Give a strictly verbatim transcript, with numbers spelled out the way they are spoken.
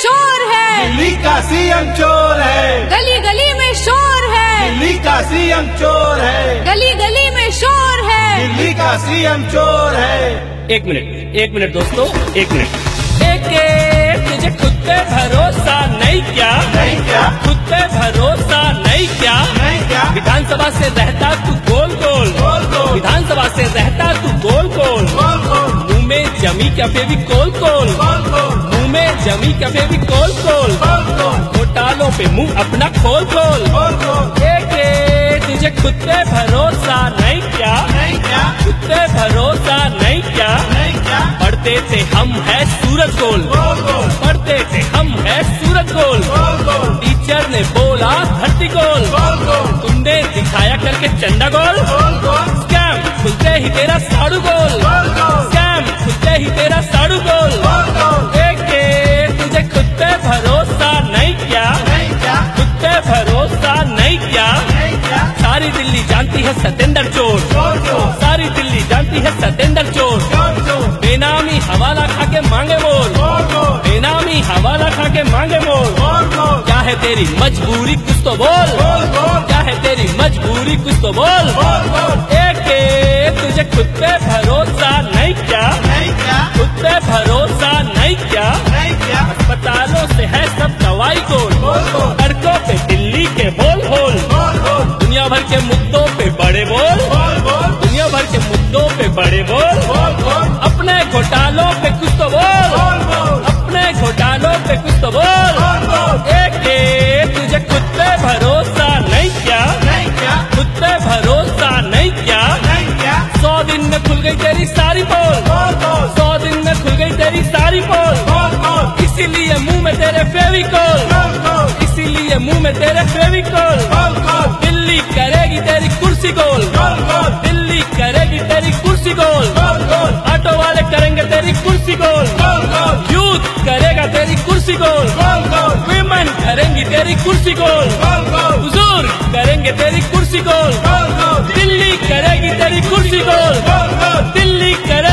शोर है, दिल्ली का सीएम चोर है, गली गली में शोर है, दिल्ली का सीएम चोर है, गली गली में शोर है, दिल्ली का सीएम चोर है। एक मिनट एक मिनट दोस्तों एक मिनट एक एक तुझे खुद पे भरोसा नहीं क्या नहीं क्या खुद पे भरोसा नहीं क्या नहीं क्या विधानसभा से रहता तू गोल गोल गोल गोल विधानसभा से रहता तू गोल गोल गोल गोल मुंह में जमी क्या फेवी कोल कोल गोल गोल मुंह में जमी क्या फेवी कोल कोल गोल गोल घोटालों पे मुंह अपना खोल खोल गोल गोल एक एक तुझे खुद पे भरोसा नहीं क्या नहीं क्या खुद पे भरोसा नहीं क्या नहीं क्या पढ़ते थे हम है सूरज गोल गोल गोल पढ़ते थे हम है सूरज गोल गोल गोल टीचर ने बोला धरती गोल गोल गोल तुमने दिखाया करके चंदा गोल गोल गोल स्कैम खुलते ही तेरा साड़ू गोल गोल गोल स्कैम खुलते ही तेरा साड़ू गोल गोल गोल एक एक तुझे खुद पे भरोसा नहीं क्या नहीं क्या खुद पे भरोसा नहीं क्या नहीं क्या सारी दिल्ली जानती है सतेंद्र चोर गोल गोल सारी दिल्ली जानती है सतेंद्र चोर गोल गोल बेनामी हवाला खा के मांगे मोल गोल गोल बेनामी हवाला खा के मांगे मोल गोल गोल क्या है तेरी मजबूरी कुछ तो बोल गोल गोल क्या है तेरी मजबूरी कुछ तो बोल गोल गोल एक एक तुझे खुद पे भरोसा नहीं क्या नहीं क्या खुद पे भरोसा नहीं क्या नहीं क्या अस्पतालों से है सब दवाई गोल गोल गोल सड़कों पे दिल्ली के बोल बोल गोल गोल दुनिया भर के मुद्दों पे बड़े बोल गोल गोल दुनिया भर के मुद्दों पे बड़े बोल गोल गोल अपने घोटालों पे कुछ तो बोल गोल गोल अपने घोटालों पे कुछ तो बोल गोल गोल एक एक तुझे खुद पे भरोसा नहीं क्या नहीं क्या खुद पे भरोसा नहीं क्या नहीं क्या सौ दिन में खुल गई तेरी सारी पोल गोल गोल सौ दिन में खुल गई तेरी सारी पोल गोल गोल इसीलिए मुंह में तेरे फेविकोल गोल गोल इसीलिए मुंह में तेरे फेविकोल गोल गोल दिल्ली करेगी तेरी कुर्सी गोल गोल गोल दिल्ली करेगी तेरी कुर्सी गोल गोल गोल ऑटो वाले करेंगे तेरी कुर्सी गोल गोल गोल यूथ करेगा तेरी कुर्सी गोल गोल गोल विमेन करेंगी तेरी कुर्सी गोल गोल गोल बुजुर्ग करेंगे तेरी कुर्सी गोल गोल गोल दिल्ली करेगी तेरी कुर्सी गोल गोल गोल दिल्ली करे